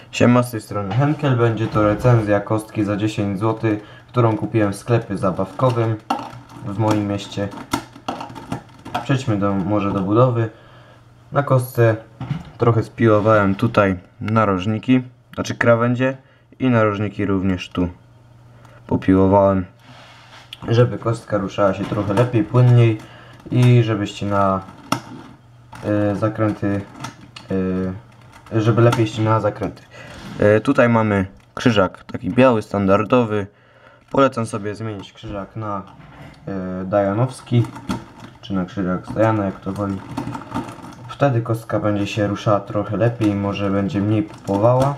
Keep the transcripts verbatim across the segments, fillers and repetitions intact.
Siema, z tej strony Henkel. Będzie to recenzja kostki za dziesięć złotych, którą kupiłem w sklepie zabawkowym w moim mieście. Przejdźmy do, może do budowy. Na kostce trochę spiłowałem tutaj narożniki, znaczy krawędzie, i narożniki również tu popiłowałem, żeby kostka ruszała się trochę lepiej, płynniej i żeby ścinała y, zakręty, y, żeby lepiej ścinała zakręty. Y, tutaj mamy krzyżak taki biały, standardowy. Polecam sobie zmienić krzyżak na y, dajanowski, czy na krzyżak z Dajana, jak to woli. Wtedy kostka będzie się ruszała trochę lepiej, może będzie mniej popowała,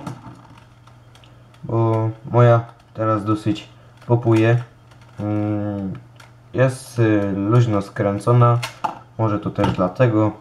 bo moja teraz dosyć popuje. Jest luźno skręcona, może to też dlatego,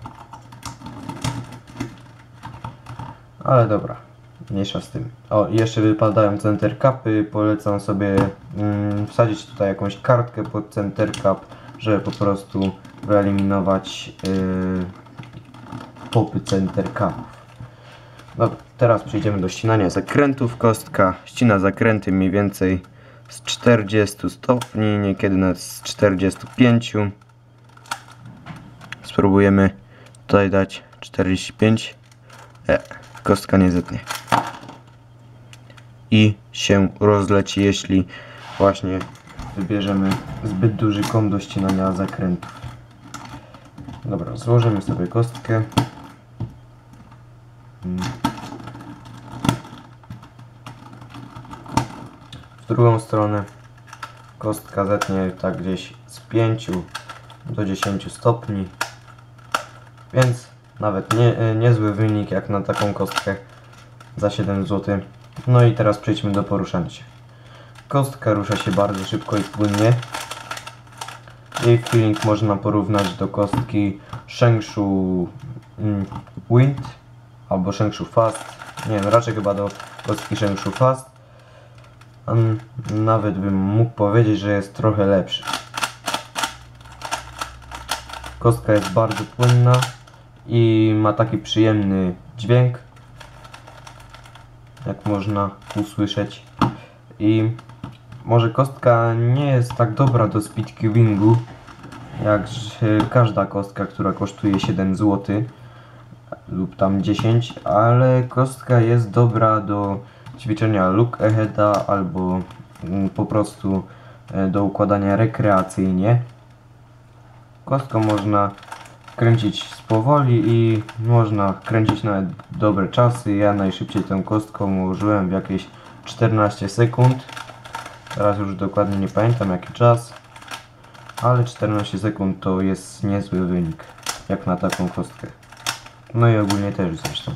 ale dobra, mniejsza z tym. O, jeszcze wypadają center capy. Polecam sobie mm, wsadzić tutaj jakąś kartkę pod center cap, żeby po prostu wyeliminować yy, popy center capów. Dobra, teraz przejdziemy do ścinania zakrętów. Kostka ścina zakręty mniej więcej z czterdziestu stopni, niekiedy nawet z czterdziestu pięciu. Spróbujemy tutaj dać czterdzieści pięć. E, kostka nie zetnie i się rozleci, jeśli właśnie wybierzemy zbyt duży kąt do ścinania zakrętów. Dobra, złożymy sobie kostkę. W drugą stronę kostka zetnie tak gdzieś z pięciu do dziesięciu stopni, więc nawet nie, niezły wynik jak na taką kostkę za siedem złotych. No i teraz przejdźmy do poruszania się. Kostka rusza się bardzo szybko i płynnie. Jej feeling można porównać do kostki Shengshu Wind albo Shengshu Fast. Nie, no raczej chyba do kostki Shengshu Fast. A nawet bym mógł powiedzieć, że jest trochę lepszy. Kostka jest bardzo płynna i ma taki przyjemny dźwięk, jak można usłyszeć. I może kostka nie jest tak dobra do speedcubingu jak każda kostka, która kosztuje siedem złotych lub tam dziesięć, ale kostka jest dobra do ćwiczenia look aheada albo po prostu do układania rekreacyjnie. Kostką można kręcić spowoli i można kręcić nawet dobre czasy. Ja najszybciej tą kostką ułożyłem w jakieś czternaście sekund. Teraz już dokładnie nie pamiętam jaki czas, ale czternaście sekund to jest niezły wynik jak na taką kostkę. No i ogólnie też zresztą.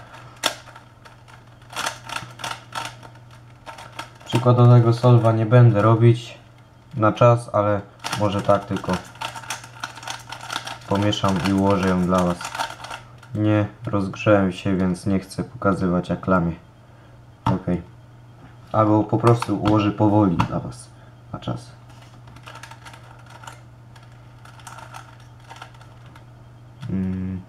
Przykładowego solwa nie będę robić na czas, ale może tak tylko pomieszam i ułożę ją dla Was. Nie rozgrzałem się, więc nie chcę pokazywać jak lamię. Ok. Albo po prostu ułożę powoli dla Was na czas. Hmm.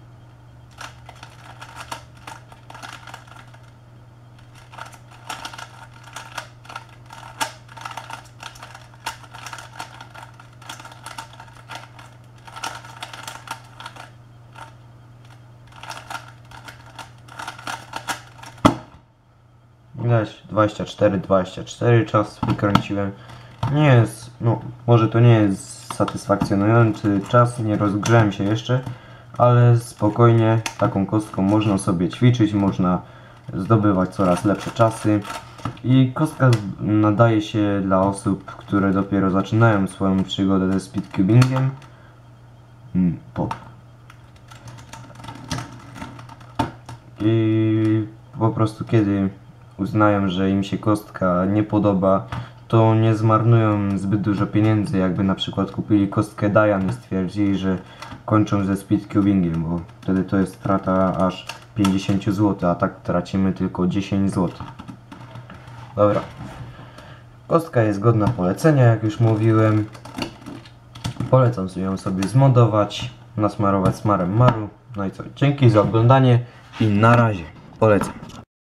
Widać dwadzieścia cztery dwadzieścia cztery czas wykręciłem. Nie jest, no może to nie jest satysfakcjonujący czas, nie rozgrzałem się jeszcze, ale spokojnie taką kostką można sobie ćwiczyć, można zdobywać coraz lepsze czasy. I kostka nadaje się dla osób, które dopiero zaczynają swoją przygodę ze speedcubingiem. Hmm, po. I po prostu kiedy uznają, że im się kostka nie podoba, to nie zmarnują zbyt dużo pieniędzy, jakby na przykład kupili kostkę Dayan i stwierdzili, że kończą ze speedcubingiem, bo wtedy to jest strata aż pięćdziesiąt złotych, a tak tracimy tylko dziesięć złotych. Dobra. Kostka jest godna polecenia, jak już mówiłem. Polecam ją sobie zmodować, nasmarować smarem maru. No i co? Dzięki za oglądanie i na razie. Polecam.